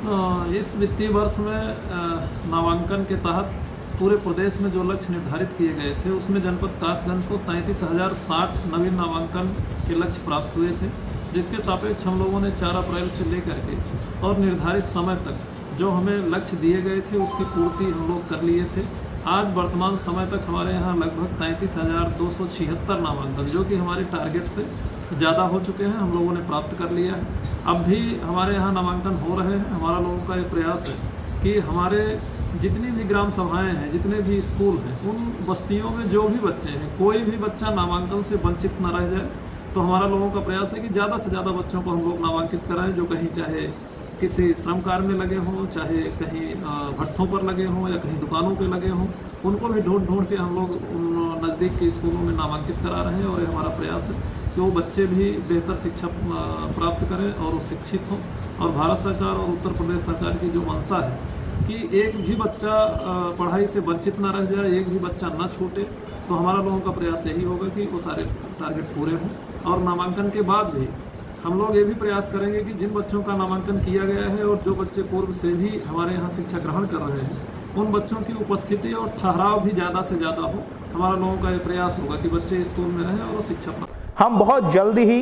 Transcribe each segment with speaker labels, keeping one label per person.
Speaker 1: इस वित्तीय वर्ष में नामांकन के तहत पूरे प्रदेश में जो लक्ष्य निर्धारित किए गए थे उसमें जनपद कासगंज को 33,060 नवीन नामांकन के लक्ष्य प्राप्त हुए थे, जिसके सापेक्ष हम लोगों ने 4 अप्रैल से लेकर के और निर्धारित समय तक जो हमें लक्ष्य दिए गए थे उसकी पूर्ति हम लोग कर लिए थे। आज वर्तमान समय तक हमारे यहाँ लगभग 33,276 नामांकन, जो कि हमारे टारगेट से ज़्यादा हो चुके हैं, हम लोगों ने प्राप्त कर लिया है। अब भी हमारे यहाँ नामांकन हो रहे हैं। हमारा लोगों का ये प्रयास है कि हमारे जितनी भी ग्राम सभाएं हैं, जितने भी स्कूल हैं, उन बस्तियों में जो भी बच्चे हैं, कोई भी बच्चा नामांकन से वंचित न रह जाए। तो हमारा लोगों का प्रयास है कि ज़्यादा से ज़्यादा बच्चों को हम लोग नामांकित कराएं, जो कहीं चाहे किसी श्रम कार्य में लगे हों, चाहे कहीं भट्ठों पर लगे हों या कहीं दुकानों पे लगे हों, उनको भी ढूंढ के हम लोग उन नज़दीक के स्कूलों में नामांकित करा रहे हैं। और ये हमारा प्रयास है कि वो बच्चे भी बेहतर शिक्षा प्राप्त करें और वो शिक्षित हों। और भारत सरकार और उत्तर प्रदेश सरकार की जो मंशा है कि एक भी बच्चा पढ़ाई से वंचित ना रह जाए, एक भी बच्चा ना छूटे, तो हमारा लोगों का प्रयास यही होगा कि वो सारे टारगेट पूरे हों। और नामांकन के बाद भी हम लोग ये भी प्रयास करेंगे कि जिन बच्चों का नामांकन किया गया है और जो बच्चे पूर्व से भी हमारे यहाँ शिक्षा ग्रहण कर रहे हैं, उन बच्चों की उपस्थिति और ठहराव भी ज़्यादा से ज़्यादा हो। हमारा लोगों का ये प्रयास होगा कि बच्चे स्कूल में रहें और वो शिक्षा प्राप्त।
Speaker 2: हम बहुत जल्दी ही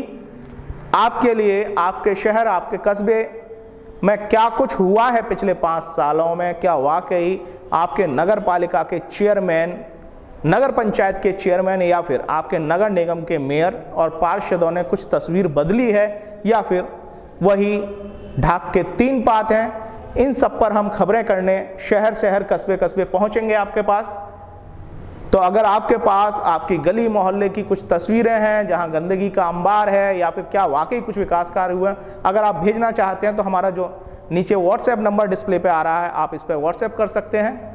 Speaker 2: आपके लिए, आपके शहर, आपके कस्बे में क्या कुछ हुआ है पिछले 5 सालों में, क्या वाकई आपके नगर पालिका के चेयरमैन, नगर पंचायत के चेयरमैन या फिर आपके नगर निगम के मेयर और पार्षदों ने कुछ तस्वीर बदली है या फिर वही ढाक के 3 पात हैं, इन सब पर हम खबरें करने शहर शहर कस्बे कस्बे पहुंचेंगे आपके पास। तो अगर आपके पास आपकी गली मोहल्ले की कुछ तस्वीरें हैं जहां गंदगी का अंबार है या फिर क्या वाकई कुछ विकास कार्य हुए, अगर आप भेजना चाहते हैं तो हमारा जो नीचे व्हाट्सएप नंबर डिस्प्ले पे आ रहा है, आप इस पर व्हाट्सएप कर सकते हैं।